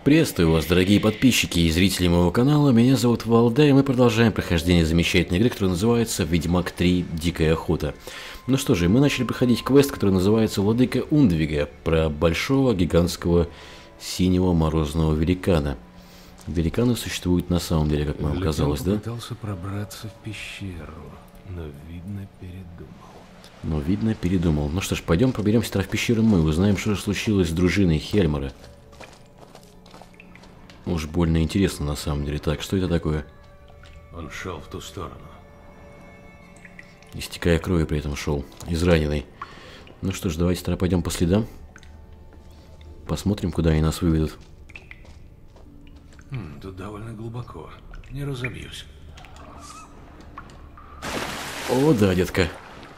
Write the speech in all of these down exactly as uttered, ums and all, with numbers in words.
Приветствую вас, дорогие подписчики и зрители моего канала. Меня зовут Валдай, и мы продолжаем прохождение замечательной игры, которая называется Ведьмак три Дикая охота. Ну что же, мы начали проходить квест, который называется Владыка Ундвига, про большого гигантского синего морозного великана. Великаны существуют на самом деле, как нам казалось, да? Пытался пробраться в пещеру, но видно передумал. Но видно передумал. Ну что ж, пойдем проберемся тогда в пещеру мы, узнаем, что же случилось с дружиной Хельмара. Уж больно интересно на самом деле. Так, что это такое? Он шел в ту сторону. Истекая кровью при этом шел, израненный. Ну что ж, давайте тогда пойдем по следам. Посмотрим, куда они нас выведут. Хм, тут довольно глубоко. Не разобьюсь. О, да, детка.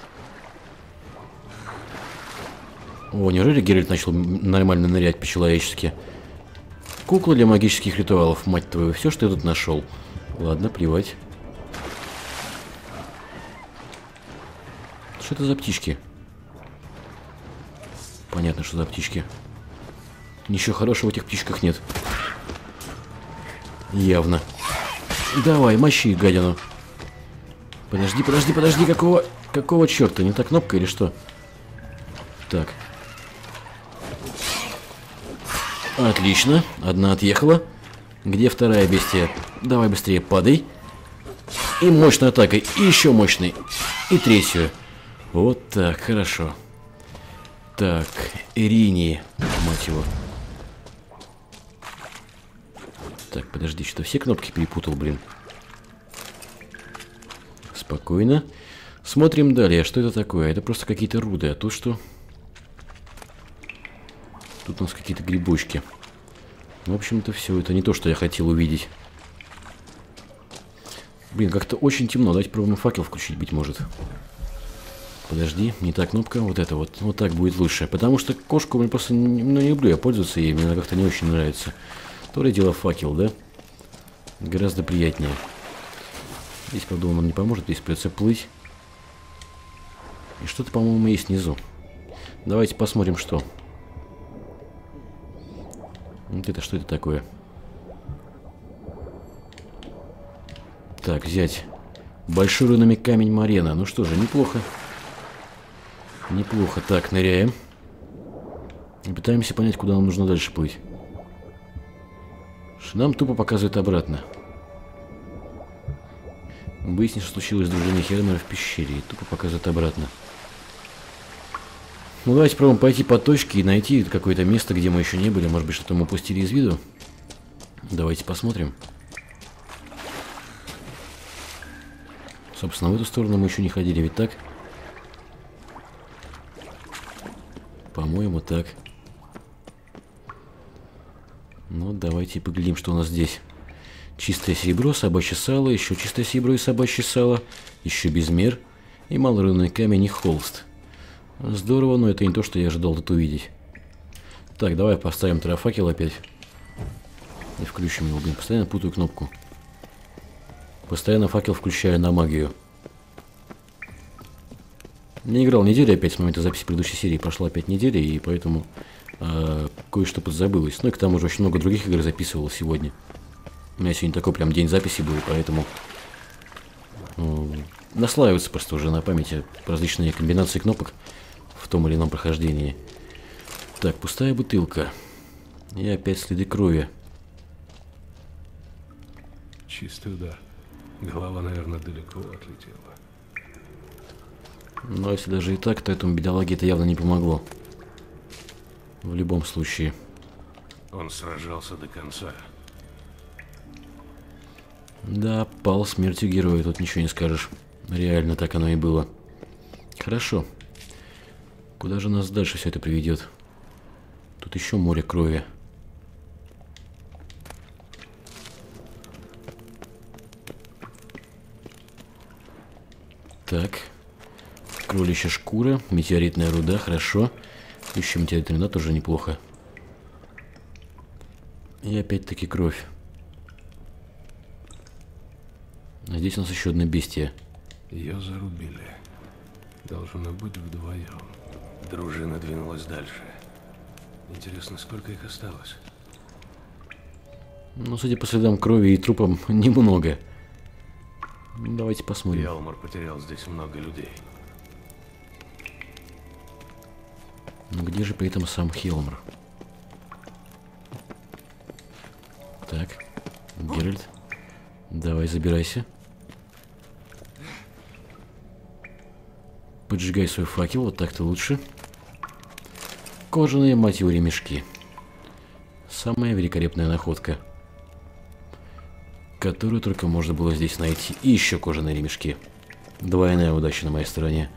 О, неужели Геральт начал нормально нырять по-человечески? Кукла для магических ритуалов, мать твою, все, что я тут нашел. Ладно, плевать. Что это за птички? Понятно, что за птички. Ничего хорошего в этих птичках нет. Явно. Давай, мощи гадину. Подожди, подожди, подожди, какого... Какого черта? Не та кнопка или что? Так. Отлично. Одна отъехала. Где вторая бестия? Давай быстрее падай. И мощной атакой. И еще мощной. И третью. Вот так, хорошо. Так, Иринии, мать его. Так, подожди, что все кнопки перепутал, блин. Спокойно. Смотрим далее. Что это такое? Это просто какие-то руды. А тут что? Тут у нас какие-то грибочки. В общем-то, все. Это не то, что я хотел увидеть. Блин, как-то очень темно. Давайте пробуем факел включить, быть может. Подожди, не та кнопка. Вот это вот. Вот так будет лучше. Потому что кошку я просто ну, не люблю я пользоваться ей. Мне она как-то не очень нравится. То ли дело факел, да? Гораздо приятнее. Здесь, правда, он нам не поможет. Здесь придется плыть. И что-то, по-моему, есть внизу. Давайте посмотрим, что. Вот это что это такое? Так, взять большой рунами камень Марена. Ну что же, неплохо. Неплохо. Так, ныряем. И пытаемся понять, куда нам нужно дальше плыть. Нам тупо показывает обратно. Выяснить, что случилось с дружиной Хельмара в пещере. И тупо показывает обратно. Ну, давайте пробуем пойти по точке и найти какое-то место, где мы еще не были. Может быть, что-то мы упустили из виду. Давайте посмотрим. Собственно, в эту сторону мы еще не ходили, ведь так? По-моему, так. Ну, давайте поглядим, что у нас здесь. Чистое серебро, собачье сало, еще чистое серебро и собачье сало, еще безмер, и малорунный камень и холст. Здорово, но это не то, что я ожидал тут увидеть. Так, давай поставим трафакел опять. И включим его, блин, постоянно путаю кнопку. Постоянно факел включаю на магию. Не играл неделю опять с момента записи предыдущей серии, прошла опять неделя, и поэтому э, кое-что подзабылось. Ну и к тому же очень много других игр записывал сегодня. У меня сегодня такой прям день записи был, поэтому э, наслаивается просто уже на памяти различные комбинации кнопок в том или ином прохождении. Так, пустая бутылка. И опять следы крови. Чистый удар. Голова, наверное, далеко отлетела. Но если даже и так, то этому бедолаге это явно не помогло. В любом случае. Он сражался до конца. Да, пал смертью героя, тут ничего не скажешь. Реально так оно и было. Хорошо. Куда же нас дальше все это приведет? Тут еще море крови. Так. Кроличья шкура, метеоритная руда, хорошо. Еще метеоритная руда тоже неплохо. И опять-таки кровь. А здесь у нас еще одна бестия. Ее зарубили. Должно быть вдвоем. Дружина двинулась дальше. Интересно, сколько их осталось? Ну, судя по следам крови и трупам, немного. Давайте посмотрим. Ялмар потерял здесь много людей. Ну где же при этом сам Хелмар? Так, Геральт, давай забирайся. Поджигай свой факел, вот так-то лучше. Кожаные, мать его, ремешки. Самая великолепная находка, которую только можно было здесь найти. И еще кожаные ремешки. Двойная удача на моей стороне.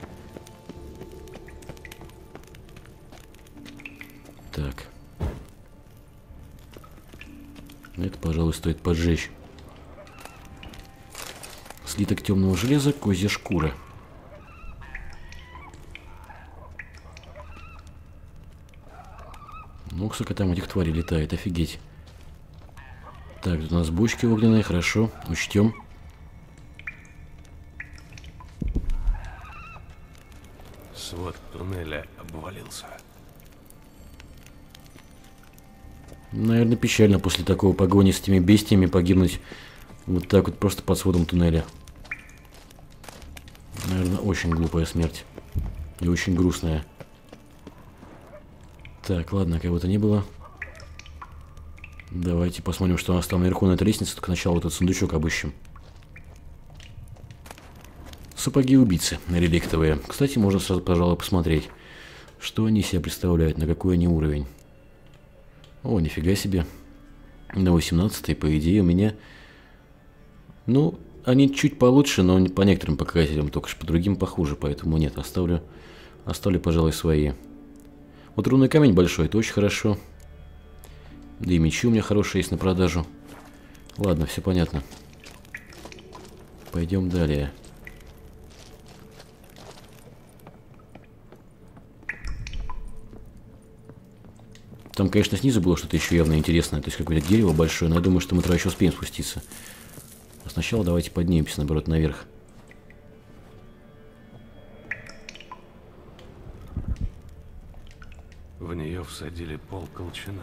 Так. Это, пожалуй, стоит поджечь. Слиток темного железа, козья шкура. Ну, сколько там этих тварей летает, офигеть. Так, тут у нас бочки огненные, хорошо, учтем. Свод туннеля обвалился. Наверное, печально после такого погони с этими бестиями погибнуть вот так вот просто под сводом туннеля. Наверное, очень глупая смерть. И очень грустная. Так, ладно, кого-то не было. Давайте посмотрим, что у нас там наверху на этой лестнице. Только сначала этот сундучок обыщем. Сапоги убийцы реликтовые. Кстати, можно сразу, пожалуй, посмотреть, что они себя представляют, на какой они уровень. О, нифига себе. На восемнадцатый, по идее, у меня... Ну, они чуть получше, но по некоторым показателям, только что по другим похуже, поэтому нет, оставлю, оставлю, пожалуй, свои. Вот рунный камень большой, это очень хорошо. Да и мечи у меня хорошие есть на продажу. Ладно, все понятно. Пойдем далее. Там, конечно, снизу было что-то еще явно интересное, то есть какое-то дерево большое, но я думаю, что мы туда еще успеем спуститься. А сначала давайте поднимемся, наоборот, наверх. В нее всадили пол колчана.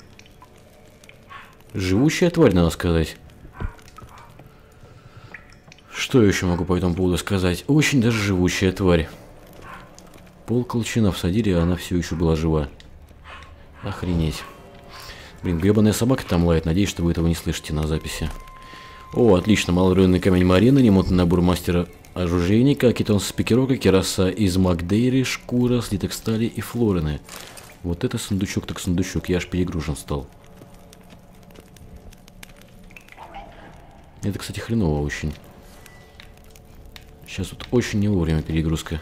Живущая тварь, надо сказать. Что еще могу по этому поводу сказать? Очень даже живущая тварь. Пол колчана всадили, а она все еще была жива. Охренеть. Блин, гребаная собака там лает. Надеюсь, что вы этого не слышите на записи. О, отлично. Малорунный камень Марины, ремонтный набор мастера оружейника, кетон с пикировкой, кераса из Макдейри, шкура, слиток стали и флорины. Вот это сундучок так сундучок. Я аж перегружен стал. Это, кстати, хреново очень. Сейчас вот очень не вовремя перегрузка.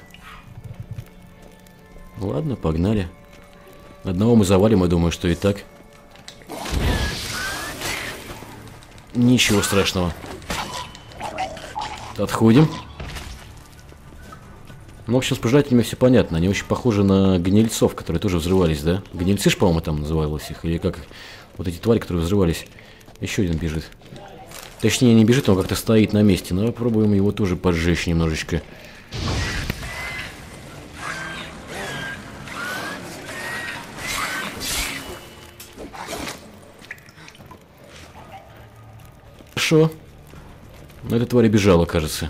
Ладно, погнали. Одного мы завалим, я думаю, что и так. Ничего страшного. Отходим. Ну, в общем, с пожирателями все понятно. Они очень похожи на гнильцов, которые тоже взрывались, да? Гнильцы ж, по-моему, там называлось их. Или как? Вот эти твари, которые взрывались. Еще один бежит. Точнее, не бежит, он как-то стоит на месте. Но попробуем его тоже поджечь немножечко. Хорошо. Но эта тварь бежала, кажется.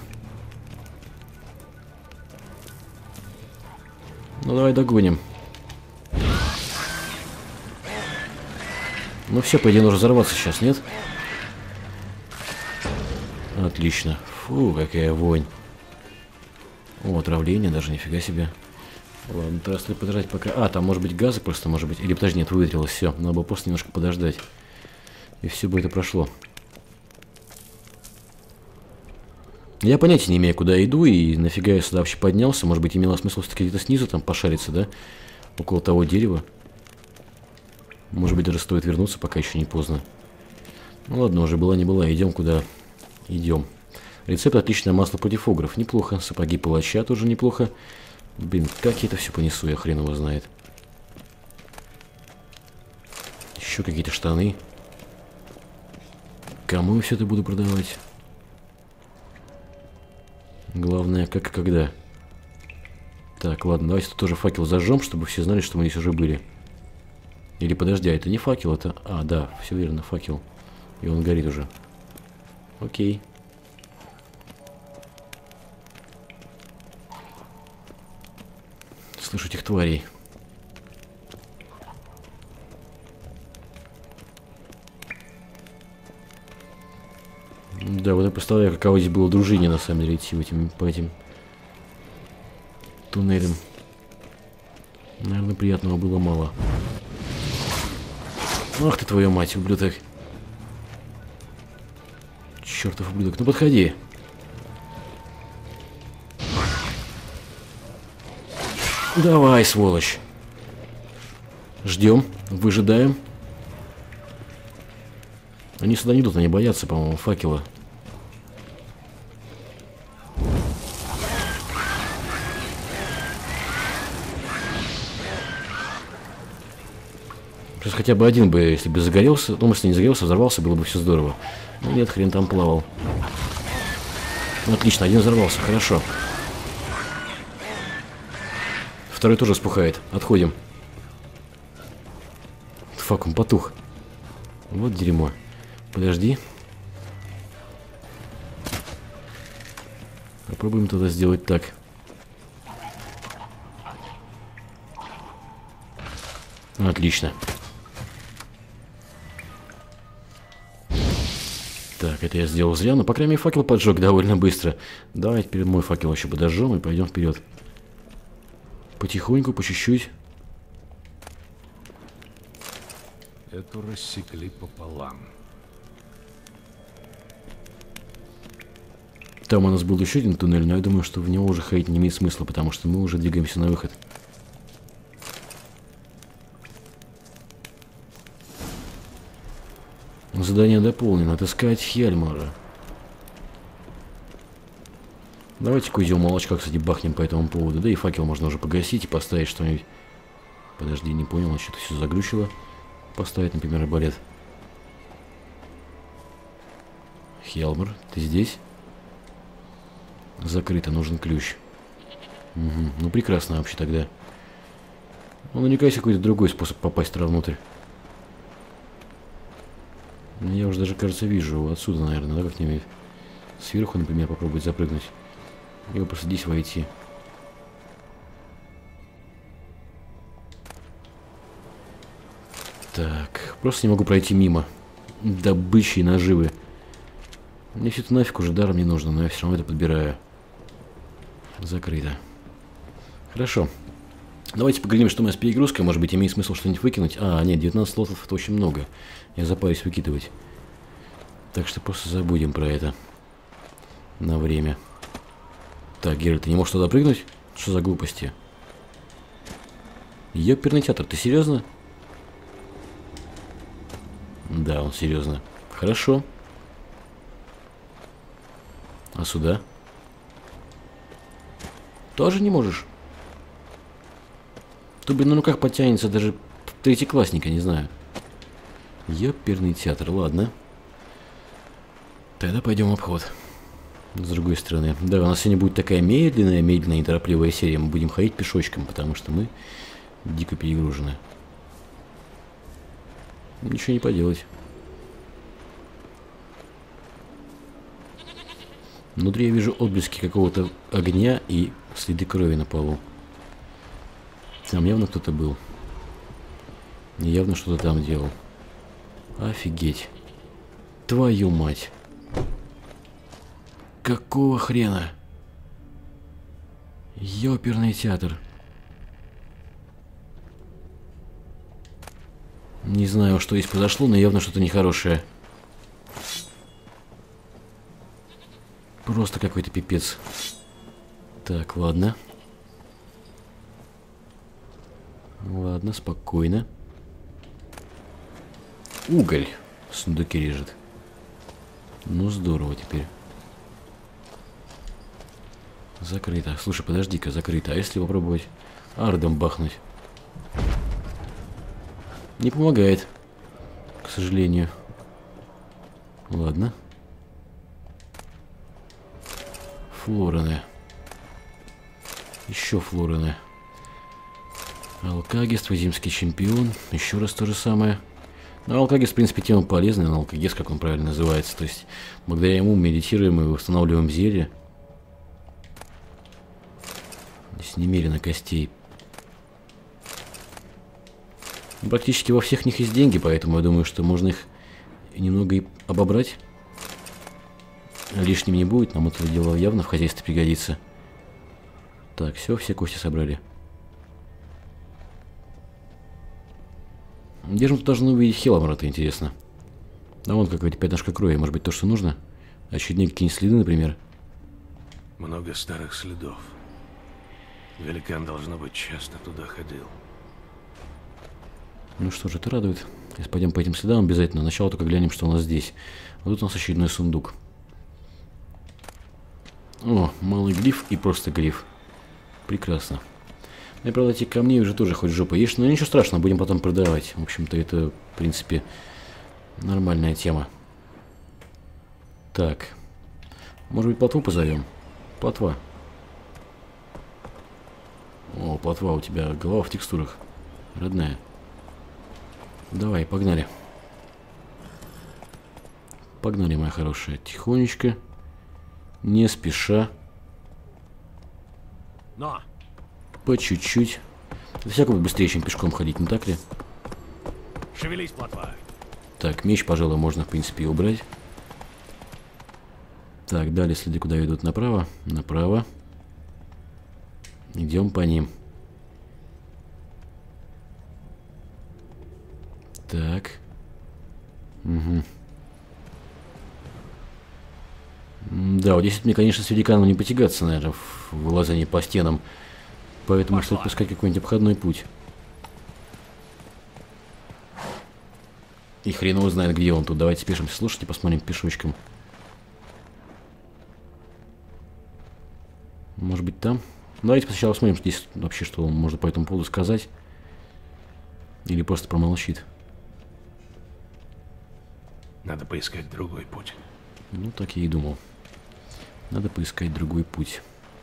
Ну, давай догоним. Ну все, по идее, нужно взорваться сейчас, нет? Отлично. Фу, какая вонь. О, отравление даже, нифига себе. Ладно, то стоит подождать пока... А, там может быть газы просто, может быть. Или, подожди, нет, выветрилось, все. Надо было просто немножко подождать. И все бы это прошло. Я понятия не имею, куда иду и нафига я сюда вообще поднялся. Может быть, имело смысл все-таки где-то снизу там пошариться, да? Около того дерева. Может быть, даже стоит вернуться, пока еще не поздно. Ну ладно, уже была не была. Идем куда идем. Рецепт отличное масло против огров. Неплохо. Сапоги палача тоже неплохо. Блин, как я это все понесу, я хрен его знает. Еще какие-то штаны. Кому я все это буду продавать? Главное, как и когда. Так, ладно, давайте тут тоже факел зажжем, чтобы все знали, что мы здесь уже были. Или подожди, а это не факел, это... А, да, все верно, факел. И он горит уже. Окей. Слышу этих тварей. Да, вот я представляю, каково здесь было дружине, на самом деле, идти в этим, по этим туннелям. Наверное, приятного было мало. Ах ты, твою мать, ублюдок. Чертов ублюдок. Ну, подходи. Давай, сволочь. Ждем, выжидаем. Они сюда не идут, они боятся, по-моему, факела. Сейчас хотя бы один бы, если бы загорелся, ну, если не загорелся, взорвался, было бы все здорово. Ну нет, хрен там плавал. Ну, отлично, один взорвался, хорошо. Второй тоже спухает. Отходим. Фак, он потух. Вот дерьмо. Подожди. Попробуем тогда сделать так. Отлично. Так, это я сделал зря, но, по крайней мере, факел поджег довольно быстро. Давай теперь мой факел еще подожжем и пойдем вперед. Потихоньку, по чуть-чуть. Эту рассекли пополам. Там у нас был еще один туннель, но я думаю, что в него уже ходить не имеет смысла, потому что мы уже двигаемся на выход. Задание дополнено. Отыскать Хельмара. Давайте козел молочка, кстати, бахнем по этому поводу. Да и факел можно уже погасить и поставить что-нибудь. Подожди, не понял, а что-то все заглючило. Поставить, например, арбалет. Хельмар, ты здесь? Закрыто, нужен ключ. Угу. Ну прекрасно вообще тогда. Ну наверняка есть какой-то другой способ попасть туда внутрь. Я уже даже, кажется, вижу его отсюда, наверное, да, как-нибудь. Сверху, например, попробовать запрыгнуть. Или просто здесь войти. Так, просто не могу пройти мимо. Добычи и наживы. Мне все это нафиг уже даром не нужно, но я все равно это подбираю. Закрыто. Хорошо. Давайте поглядим, что у нас с перегрузкой. Может быть, имеет смысл что-нибудь выкинуть. А, нет, девятнадцать слотов это очень много. Я запарюсь выкидывать. Так что просто забудем про это. На время. Так, Геральт, ты не можешь туда прыгнуть? Что за глупости? Ёперный театр, ты серьезно? Да, он серьезно. Хорошо. А сюда? Тоже не можешь? То бы на руках подтянется даже третьеклассника, не знаю. Ёперный театр, ладно. Тогда пойдем в обход. С другой стороны. Да, у нас сегодня будет такая медленная, медленная, неторопливая серия. Мы будем ходить пешочком, потому что мы дико перегружены. Ничего не поделать. Внутри я вижу отблески какого-то огня и следы крови на полу. Там явно кто-то был. Явно что-то там делал. Офигеть. Твою мать. Какого хрена? Ёперный театр. Не знаю, что здесь произошло, но явно что-то нехорошее. Просто какой-то пипец. Так, ладно. Ладно, спокойно. Уголь в сундуке лежит. Ну, здорово теперь. Закрыто. Слушай, подожди-ка, закрыто. А если попробовать ардом бахнуть? Не помогает, к сожалению. Ладно. Флорены. Еще флорены. Алкагист, вазимский чемпион. Еще раз то же самое. Ну, алкогез, в принципе, тема полезная, но алкогез, как он правильно называется. То есть, благодаря ему медитируем и восстанавливаем зелье. Здесь немерено костей. Практически во всех них есть деньги, поэтому я думаю, что можно их немного и обобрать. Лишним не будет, нам это дело явно в хозяйстве пригодится. Так, все, все кости собрали. Где же мы тут должны увидеть Хелмора-то, интересно? А вон какое-то пятнышко крови, может быть, то, что нужно? Очередные какие-нибудь следы, например? Много старых следов. Великан, должно быть, часто туда ходил. Ну что же, это радует. Если пойдем по этим следам, обязательно. Сначала только глянем, что у нас здесь. Вот тут у нас очередной сундук. О, малый глиф и просто глиф. Прекрасно. И, правда, эти камни уже тоже хоть жопа ешь, но ничего страшного, будем потом продавать. В общем-то, это, в принципе, нормальная тема. Так. Может быть, плотву позовем? Плотва. О, плотва, у тебя голова в текстурах. Родная. Давай, погнали. Погнали, моя хорошая. Тихонечко. Не спеша. Но. По чуть-чуть. Всякого быстрее, чем пешком ходить, не так ли? Шевелись, плотва. Так, меч, пожалуй, можно, в принципе, и убрать. Так, далее следы куда ведут? Направо? Направо. Идем по ним. Так. Угу. Да, вот здесь мне, конечно, с великаном не потягаться, наверное, в вылазании по стенам. Поэтому стоит пускать какой-нибудь обходной путь. И хрен его знает, где он тут. Давайте спешимся, слушайте, посмотрим пешочком. Может быть, там? Давайте сначала посмотрим, что здесь вообще, что он может по этому поводу сказать. Или просто промолчит. Надо поискать другой путь. Ну, так я и думал. Надо поискать другой путь.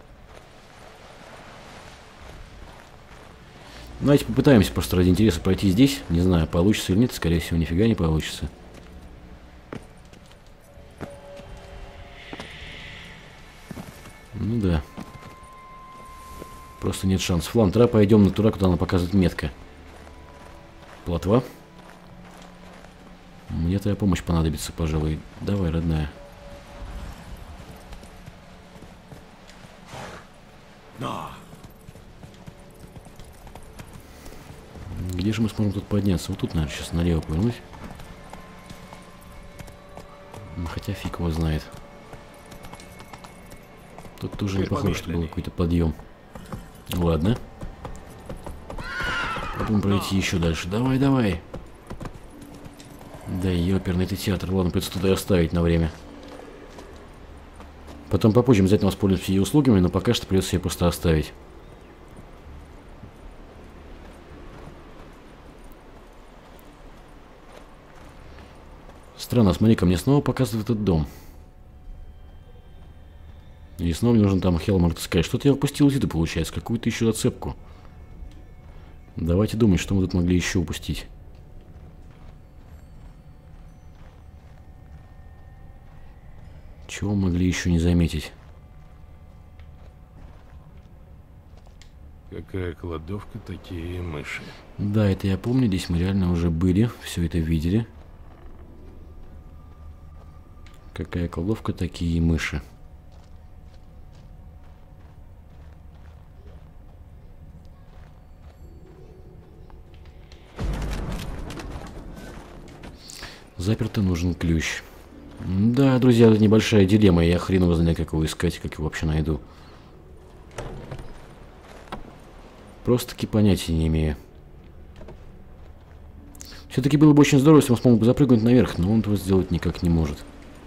Давайте попытаемся просто ради интереса пройти здесь. Не знаю, получится или нет. Скорее всего, нифига не получится. Ну да. Просто нет шансов. Ладно, тогда пойдем на туда, куда она показывает метка. Плотва. Мне твоя помощь понадобится, пожалуй. Давай, родная. Но. Где же мы сможем тут подняться? Вот тут, наверное, сейчас налево повернуть. Хотя фиг его знает. Тут тоже не похоже, что был какой-то подъем. Ладно. Попробуем пройти еще дальше. Давай, давай. Да ёперный ты театр. Ладно, придется туда и оставить на время. Потом попозже обязательно воспользуемся ее услугами, но пока что придется ее просто оставить. Странно, смотри-ка, мне снова показывает этот дом. И снова мне нужно там Хелмор сказать. Что-то я упустил из виду, получается, какую-то еще зацепку. Давайте думать, что мы тут могли еще упустить. Чего могли еще не заметить? Какая кладовка, такие мыши. Да, это я помню, здесь мы реально уже были, все это видели. Какая кладовка, такие мыши. Заперто, нужен ключ. Да, друзья, это небольшая дилемма. Я хрен его знаю, как его искать, как его вообще найду. Просто-таки понятия не имею. Все-таки было бы очень здорово, если он смог бы запрыгнуть наверх, но он этого сделать никак не может.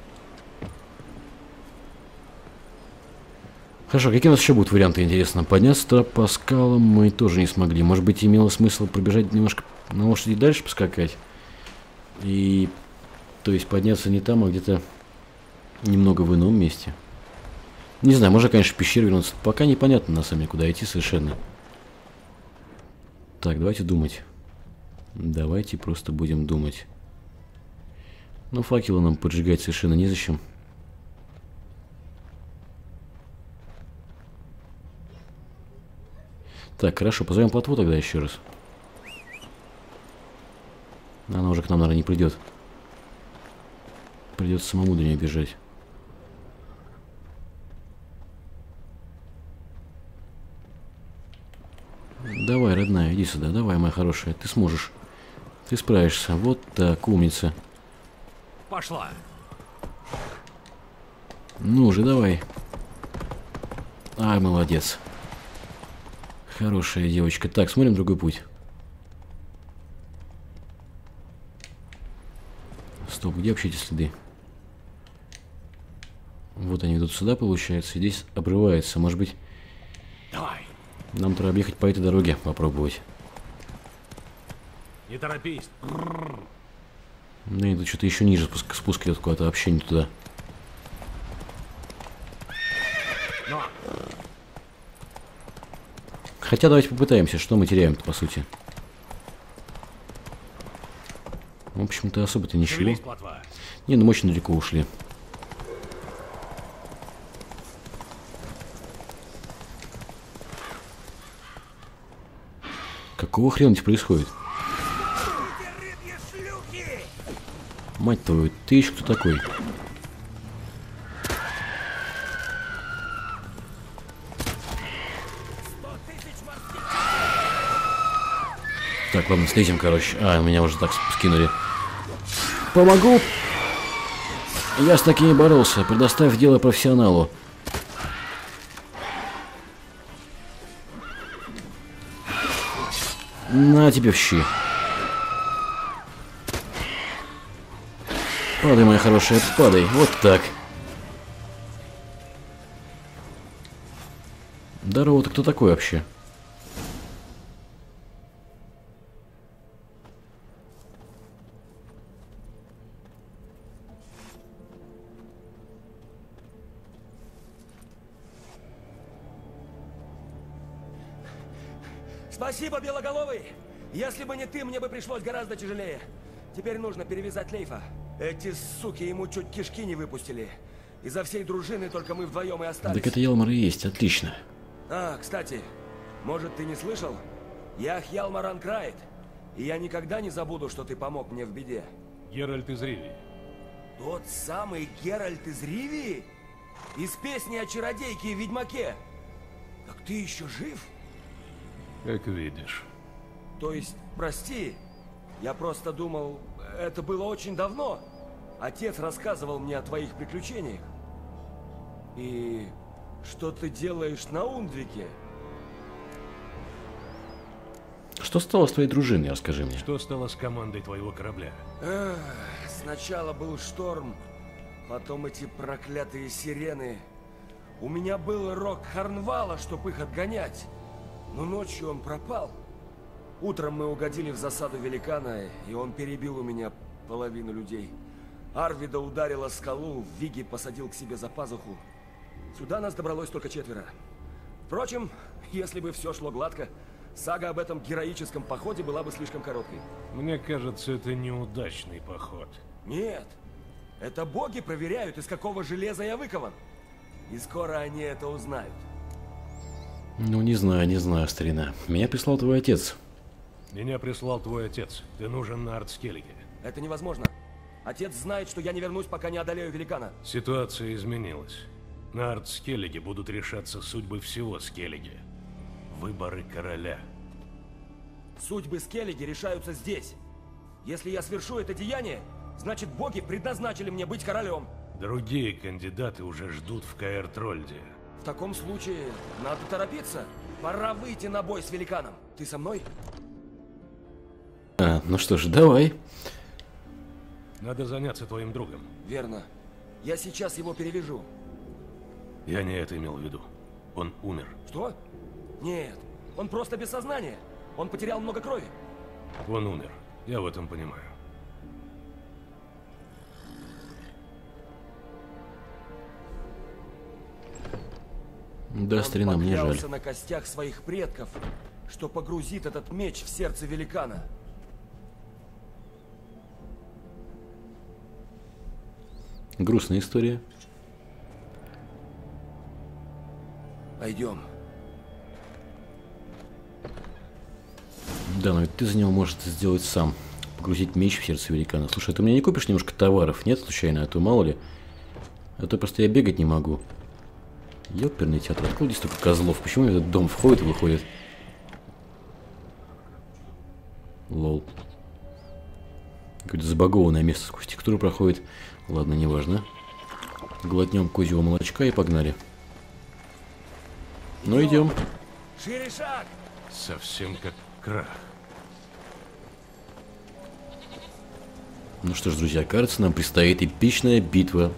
Хорошо, какие у нас еще будут варианты, интересно? Подняться по скалам мы тоже не смогли. Может быть, имело смысл пробежать немножко на лошади дальше, поскакать? И... То есть подняться не там, а где-то немного в ином месте. Не знаю, можно, конечно, в пещеру вернуться. Пока непонятно, на самом деле, куда идти совершенно. Так, давайте думать. Давайте просто будем думать. Ну, факелы нам поджигать совершенно незачем. Так, хорошо, позовем плотву тогда еще раз. Она уже к нам, наверное, не придет. Придется самому до нее бежать. Давай, родная, иди сюда. Давай, моя хорошая, ты сможешь. Ты справишься. Вот так, умница. Пошла. Ну же, давай. Ай, молодец. Хорошая девочка. Так, смотрим другой путь. Стоп, где вообще эти следы? Вот они идут сюда, получается. И здесь обрывается. Может быть, Давай. нам треба объехать по этой дороге, попробовать. Не торопись. Ну, это что-то еще ниже спуск, спуск идет куда-то, вообще не туда. Но. Хотя давайте попытаемся, что мы теряем-то, по сути. В общем-то, особо-то ничего. Шевелись, плотва. Не, ну мы очень далеко ушли. Какого хрена здесь происходит? Мать твою, ты еще кто такой? Так, ладно, слезем, короче. А, меня уже так скинули. Помогу! Я с такими боролся. Предоставь дело профессионалу. На тебе в щи. Падай, моя хорошая, падай. Вот так. Здорово, ты кто такой вообще? Спасибо, Белоголовый! Если бы не ты, мне бы пришлось гораздо тяжелее. Теперь нужно перевязать Лейфа. Эти суки ему чуть кишки не выпустили. Изо всей дружины только мы вдвоем и остались. Так это Ялмар и есть, отлично. А, кстати, может, ты не слышал? Я Хьялмар Анкрайт, и я никогда не забуду, что ты помог мне в беде. Геральт из Ривии. Тот самый Геральт из Ривии? Из песни о чародейке и ведьмаке? Так ты еще жив? Как видишь. То есть, прости, я просто думал, это было очень давно. Отец рассказывал мне о твоих приключениях. И что ты делаешь на Ундвике? Что стало с твоей дружиной, расскажи мне. Что стало с командой твоего корабля? Эх, сначала был шторм, потом эти проклятые сирены. У меня был рог Харнвала, чтобы их отгонять. Но ночью он пропал. Утром мы угодили в засаду великана, и он перебил у меня половину людей. Арвида ударила скалу, Виги посадил к себе за пазуху. Сюда нас добралось только четверо. Впрочем, если бы все шло гладко, сага об этом героическом походе была бы слишком короткой. Мне кажется, это неудачный поход. Нет, это боги проверяют, из какого железа я выкован. И скоро они это узнают. Ну, не знаю, не знаю, старина. Меня прислал твой отец. Меня прислал твой отец. Ты нужен на Ардскеллиге. Это невозможно. Отец знает, что я не вернусь, пока не одолею великана. Ситуация изменилась. На Ардскеллиге будут решаться судьбы всего Скеллиги. Выборы короля. Судьбы Скеллиги решаются здесь. Если я свершу это деяние, значит боги предназначили мне быть королем. Другие кандидаты уже ждут в Каэр-Трольде. В таком случае надо торопиться. Пора выйти на бой с великаном. Ты со мной? А, ну что ж, давай. Надо заняться твоим другом. Верно. Я сейчас его перевяжу. Я не это имел в виду. Он умер. Что? Нет, он просто без сознания. Он потерял много крови. Он умер. Я в этом понимаю. Да, старина, он мне жаль. поклялся на костях своих предков, что погрузит этот меч в сердце великана. Грустная история. Пойдем. Да, но ведь ты за него можешь это сделать сам. Погрузить меч в сердце великана. Слушай, ты мне не купишь немножко товаров? Нет, случайно? А то мало ли. А то просто я бегать не могу. Ёперный театр. Откуда здесь столько козлов? Почему этот дом входит и выходит? Лол. Какое-то забагованное место сквозь текстуру проходит. Ладно, неважно. Глотнем козьего молочка и погнали. Ну, идем. Шире шаг! Совсем как крах. Ну что ж, друзья, кажется, нам предстоит эпичная битва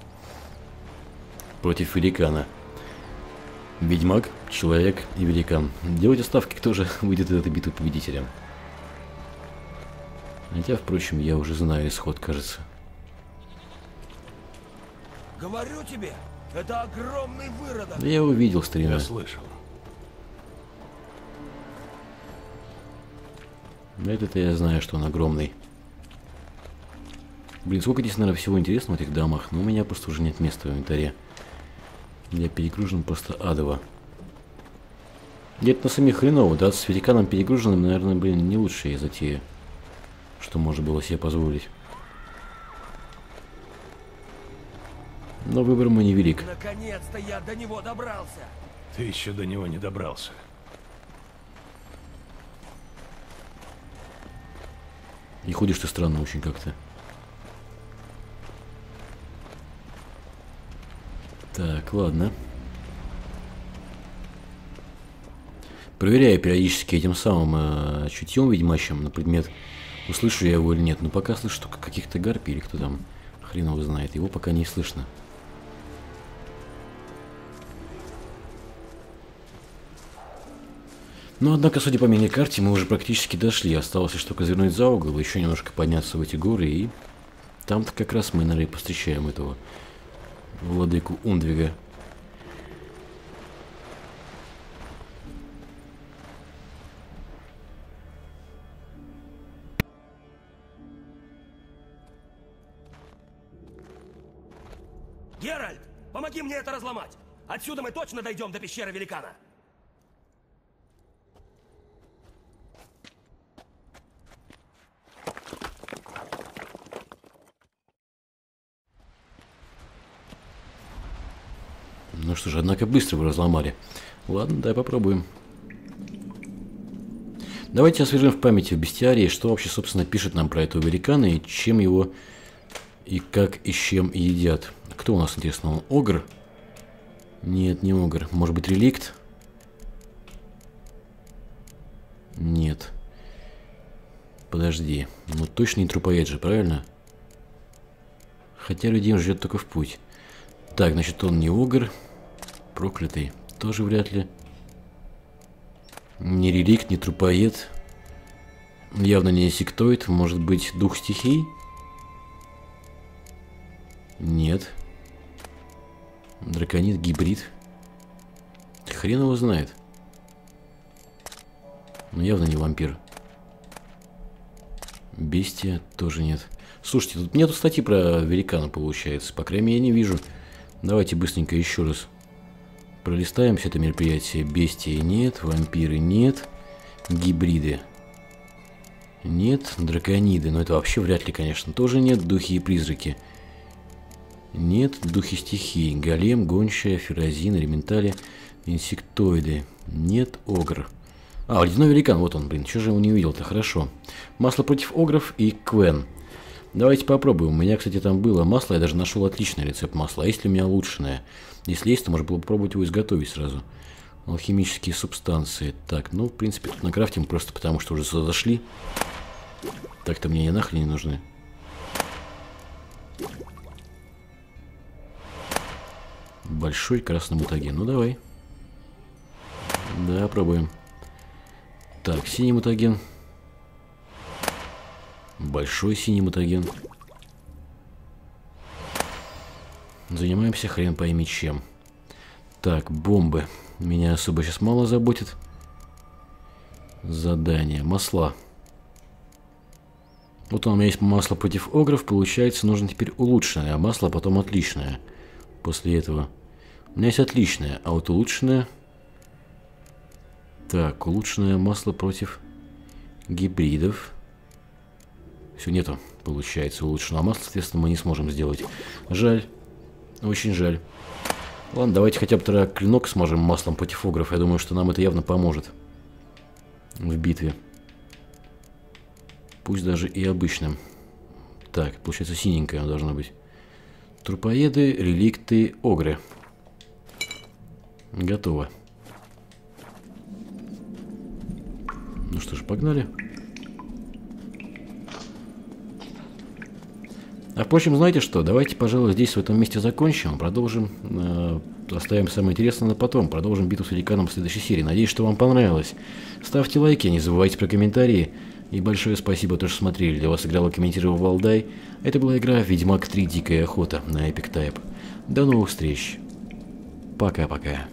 против великана. Ведьмак, человек и великан. Делайте ставки, кто же выйдет из этой битвы победителем. Хотя, впрочем, я уже знаю исход, кажется. Говорю тебе, это огромный выродок. Да я его видел, старина. Я слышал. Это-то я знаю, что он огромный. Блин, сколько здесь, наверное, всего интересного в этих домах. Но у меня просто уже нет места в инвентаре. Я перегружен просто адово. Где-то на самих хреново, да? С великаном перегруженным, наверное, блин, не лучшая затея, что можно было себе позволить. Но выбор мой невелик. Наконец-то я до него добрался. Ты еще до него не добрался. И ходишь ты странно очень как-то. Так, ладно. Проверяю периодически этим самым э, чутьем ведьмачьим на предмет, услышу я его или нет. Но пока слышу только каких-то гарпий или кто там, хрен его знает. Его пока не слышно. Но, однако, судя по мини-карте, мы уже практически дошли. Осталось лишь только завернуть за угол, еще немножко подняться в эти горы, и там-то как раз мы, наверное, повстречаем этого владыку Ундвига. Геральт, помоги мне это разломать. Отсюда мы точно дойдем до пещеры великана. Ну что же, однако быстро вы разломали. Ладно, давай попробуем. Давайте освежим в памяти в бестиарии, что вообще, собственно, пишет нам про этого великана и чем его, и как, и с чем едят. Кто у нас, интересно, он огр? Нет, не огр. Может быть, реликт? Нет. Подожди. Ну, точно не трупоед же, правильно? Хотя людей он ждет только в путь. Так, значит, он не огр. Проклятый. Тоже вряд ли. Не реликт, не трупоед. Явно не инсектоид. Может быть, дух стихий? Нет. Драконит, гибрид. Хрен его знает. Но явно не вампир. Бестия тоже нет. Слушайте, тут нету статьи про великана, получается. По крайней мере, я не вижу. Давайте быстренько еще раз пролистаем все это мероприятие. Бестии нет, вампиры нет, гибриды нет, дракониды. Но это вообще вряд ли, конечно, тоже нет. Духи и призраки нет, духи стихии. Голем, гончая, ферозин, элементали, инсектоиды. Нет, огр. А, ледяной великан, вот он, блин, что же его не увидел-то, хорошо. Масло против огров и квен. Давайте попробуем. У меня, кстати, там было масло, я даже нашел отличный рецепт масла. А если у меня улучшенное? Если есть, то можно было попробовать его изготовить сразу. Алхимические субстанции. Так, ну, в принципе, тут накрафтим просто потому, что уже сюда зашли. Так-то мне и нахрен не нужны. Большой красный мутаген. Ну, давай. Да, пробуем. Так, синий мутаген. Большой синий мутаген. Занимаемся хрен пойми чем. Так, бомбы. Меня особо сейчас мало заботит. Задание. Масла. Вот у меня есть масло против огров, получается, нужно теперь улучшенное, а масло потом отличное. После этого. У меня есть отличное, а вот улучшенное... Так, улучшенное масло против гибридов. Все, нету, получается, улучшенного масла, соответственно, мы не сможем сделать. Жаль. Очень жаль. Ладно, давайте хотя бы тогда клинок смажем маслом против огров. Я думаю, что нам это явно поможет в битве. Пусть даже и обычным. Так, получается, синенькое оно должно быть. Трупоеды, реликты, огры. Готово. Ну что ж, погнали. А впрочем, знаете что, давайте, пожалуй, здесь в этом месте закончим. Продолжим, э, оставим самое интересное на потом. Продолжим битву с великаном в следующей серии. Надеюсь, что вам понравилось. Ставьте лайки, не забывайте про комментарии. И большое спасибо, что смотрели. Для вас играл и комментировал Валдай. Это была игра Ведьмак три Дикая охота на Epic Type. До новых встреч. Пока-пока.